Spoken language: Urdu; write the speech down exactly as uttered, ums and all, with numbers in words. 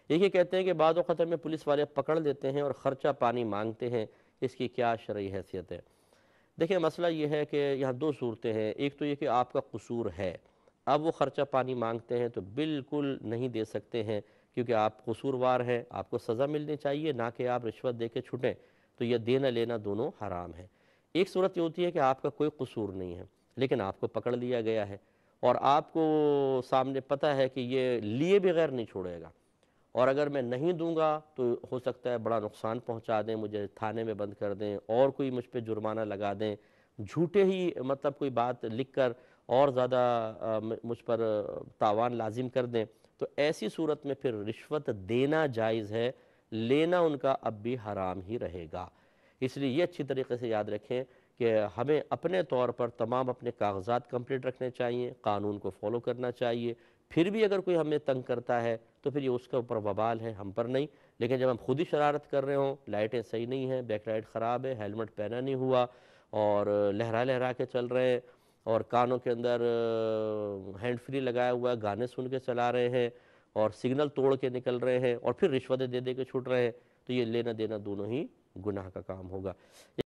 ایک یہ کہتے ہیں کہ بعض اوقات میں پولیس والے پکڑ لیتے ہیں اور خرچہ پانی مانگتے ہیں، اس کی کیا شرعی حیثیت ہے؟ دیکھیں مسئلہ یہ ہے کہ یہاں دو صورتیں ہیں، ایک تو یہ کہ آپ کا قصور ہے، اب وہ خرچہ پانی مانگتے ہیں تو بالکل نہیں دے سکتے ہیں، کیونکہ آپ قصوروار ہیں، آپ کو سزا ملنی چاہیے، نہ کہ آپ رشوت دے کے چھٹیں، تو یہ دینا لینا دونوں حرام ہے۔ ایک صورت یہ ہوتی ہے کہ آپ کا کوئی قصور نہیں ہے، لیکن آپ کو پکڑ لیا گیا ہے، اور آپ کو سامنے پتہ ہے کہ یہ لیے بغیر نہیں چھوڑے گا، اور اگر میں نہیں دوں گا تو ہو سکتا ہے بڑا نقصان پہنچا دیں، مجھے تھانے میں بند کر دیں، اور کوئی مجھ پہ جرمانہ لگا دیں، جھوٹے ہی مطلب کوئی بات لکھ کر اور زیادہ مجھ پر تاوان لازم کر دیں، تو ایسی صورت میں پھر رشوت دینا جائز ہے، لینا ان کا اب بھی حرام ہی رہے گا۔ اس لیے یہ اچھی طریقے سے یاد رکھیں کہ ہمیں اپنے طور پر تمام اپنے کاغذات کمپلیٹ رکھنے چاہیے، قانون کو فالو کرنا چاہیے، پھر بھی اگر کوئی ہمیں تنگ کرتا ہے تو پھر یہ اس کے اوپر وبال ہے، ہم پر نہیں۔ لیکن جب ہم خود ہی شرارت کر رہے ہوں، لائٹیں صحیح نہیں ہیں، بیک لائٹ خراب ہے، ہیلمٹ پہنا نہیں ہوا، اور لہرا لہرا کے چل رہے ہیں، اور کانوں کے اندر ہینڈ فری لگایا ہوا ہے، گانے سن کے چلا رہے ہیں، اور سگنل توڑ کے نکل رہے ہیں، اور پھر رشوتیں دے دے کے چھوٹ رہے ہیں، تو یہ لینا دینا دونوں ہی گناہ کا کام ہوگا۔